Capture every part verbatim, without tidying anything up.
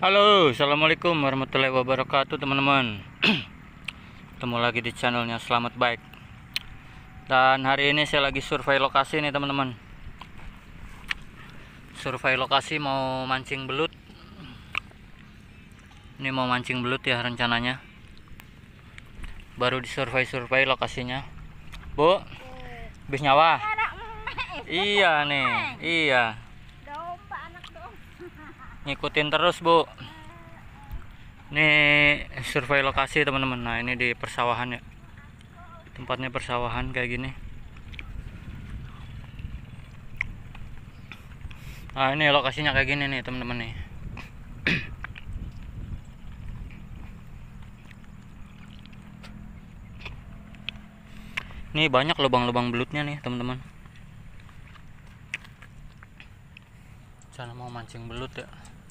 Halo, assalamualaikum warahmatullahi wabarakatuh teman-teman. Ketemu lagi di channelnya Selamat Bike. Dan hari ini saya lagi survei lokasi nih teman-teman. Survei lokasi mau mancing belut. Ini mau mancing belut ya rencananya. Baru disurvei-survei lokasinya. Bu, bis nyawa? Iya nih, iya. Ngikutin terus bu. Ini survei lokasi teman-teman. Nah ini di persawahan ya, tempatnya persawahan kayak gini. Nah ini lokasinya kayak gini nih teman-teman nih. Ini banyak lubang-lubang belutnya nih teman-teman. Sana mau mancing belut ya.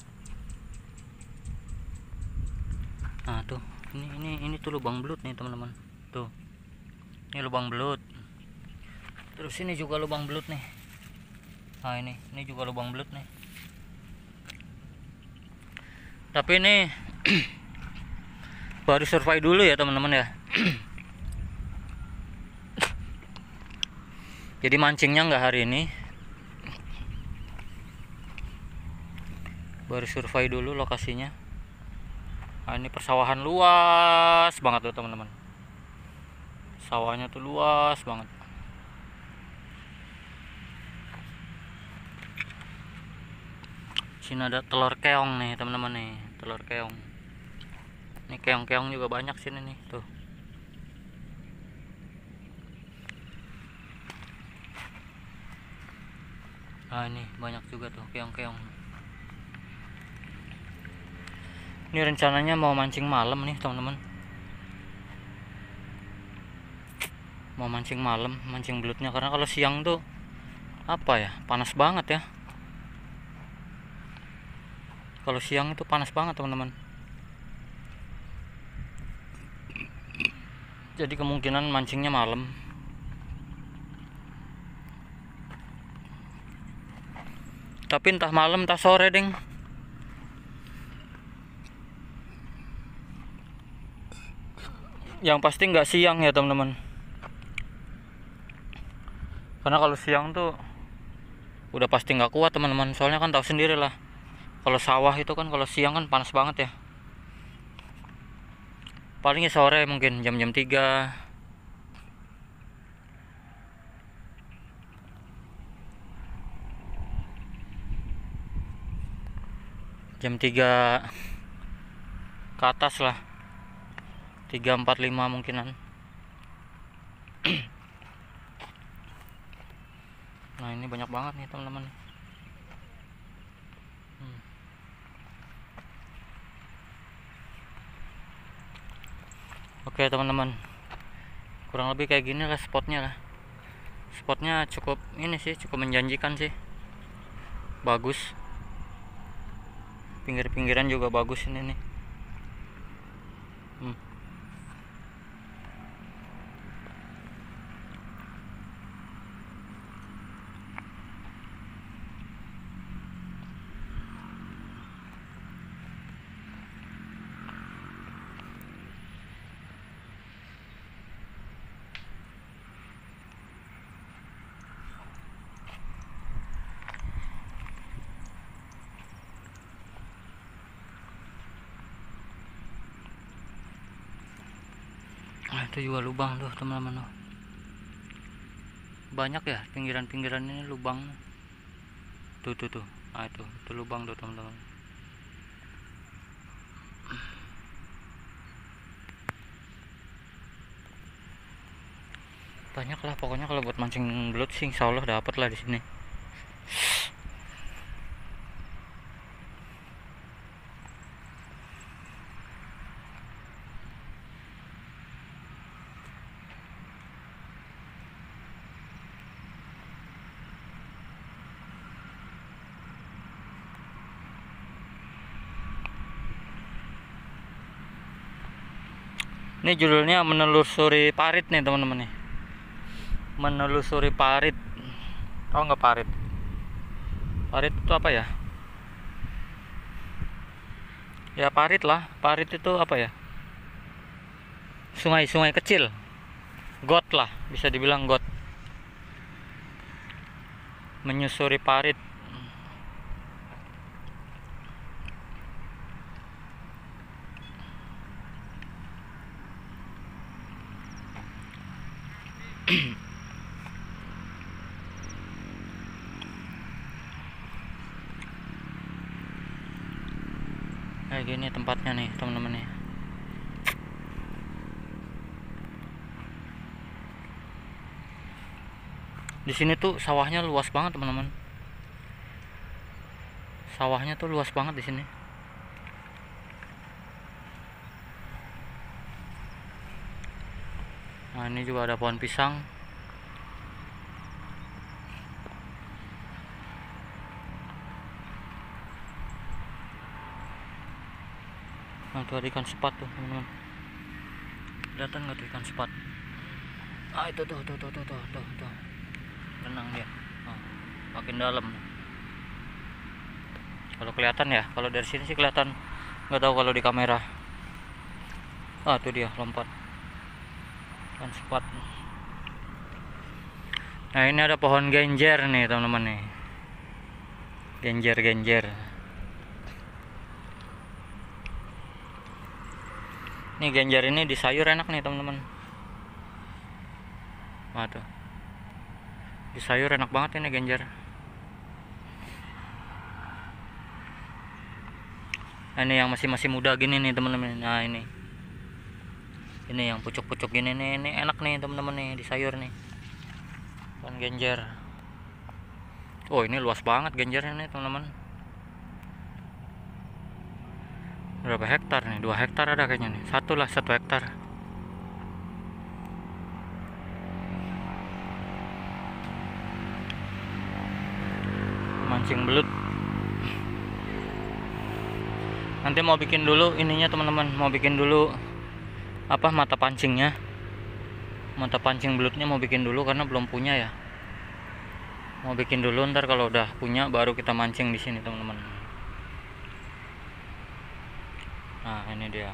Nah tuh, ini ini ini tuh lubang belut nih teman-teman. Tuh, ini lubang belut. Terus ini juga lubang belut nih. Nah ini, ini juga lubang belut nih. Tapi ini baru survei dulu ya teman-teman ya. Jadi mancingnya nggak hari ini. Baru survei dulu lokasinya. Nah, ini persawahan luas banget tuh teman-teman. Sawahnya tuh luas banget. Sini ada telur keong nih teman-teman nih, telur keong. Ini keong-keong juga banyak sini nih tuh. Nah ini banyak juga tuh keong-keong. Ini rencananya mau mancing malam nih teman-teman. Mau mancing malam, mancing belutnya, karena kalau siang tuh apa ya, panas banget ya. Kalau siang itu panas banget teman-teman. Jadi kemungkinan mancingnya malam. Tapi entah malam entah sore ding. Yang pasti nggak siang ya teman-teman. Karena kalau siang tuh udah pasti nggak kuat teman-teman. Soalnya kan tahu sendiri lah. Kalau sawah itu kan kalau siang kan panas banget ya. Palingnya sore mungkin jam-jam tiga. Jam tiga ke atas lah. tiga empat lima mungkinan. Nah ini banyak banget nih teman-teman. hmm. Oke teman-teman, kurang lebih kayak gini lah spotnya lah. Spotnya cukup ini sih, cukup menjanjikan sih. Bagus. Pinggir-pinggiran juga bagus ini nih. hmm. Nah, itu juga lubang tuh teman-teman. Banyak ya pinggiran-pinggiran ini lubang. Tuh tuh tuh. Nah itu, itu lubang tuh teman-teman. Banyak lah pokoknya kalau buat mancing belut sih insya Allah dapat lah di sini. Ini judulnya menelusuri parit nih teman-teman nih. Menelusuri parit. Tahu nggak parit? Parit itu apa ya? Ya parit lah, parit itu apa ya, sungai-sungai kecil, got lah, bisa dibilang got, menyusuri parit. Kayak gini tempatnya nih teman-teman nih. Di sini tuh sawahnya luas banget teman-teman. Sawahnya tuh luas banget di sini. Nah, ini juga ada pohon pisang. Nah, tuh ada ikan sepat tuh teman-teman. Kelihatan nggak tuh ikan sepat? Ah, itu tuh tuh tuh tuh tuh tuh, tuh. Renang dia. Nah, makin dalam. Kalau kelihatan ya, kalau dari sini sih kelihatan. Nggak tahu kalau di kamera. Ah, tuh dia lompat. Ikan sepat. Nah, ini ada pohon genjer nih teman-teman nih. Genjer genjer. Nih genjer ini di sayur enak nih teman-teman. Wah tuh, di sayur enak banget ini genjer. Nah, ini yang masih masih muda gini nih teman-teman. Nah ini, ini yang pucuk-pucuk gini nih, ini enak nih teman-teman nih di sayur nih. Pohon genjer. Oh ini luas banget genjernya nih teman-teman. Berapa hektar nih? Dua hektar ada kayaknya nih. Satu lah, satu hektar. Mancing belut. Nanti mau bikin dulu ininya teman-teman. Mau bikin dulu apa, mata pancingnya. Mata pancing belutnya mau bikin dulu karena belum punya ya. Mau bikin dulu, ntar kalau udah punya baru kita mancing di sini teman-teman. Nah ini dia.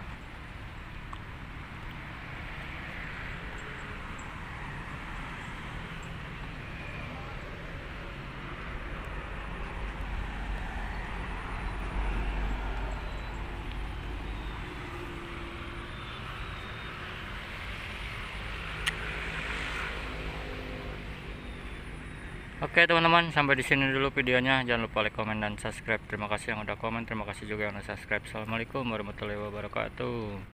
Oke teman-teman, sampai di sini dulu videonya. Jangan lupa like, komen, dan subscribe. Terima kasih yang udah komen, terima kasih juga yang udah subscribe. Assalamualaikum warahmatullahi wabarakatuh.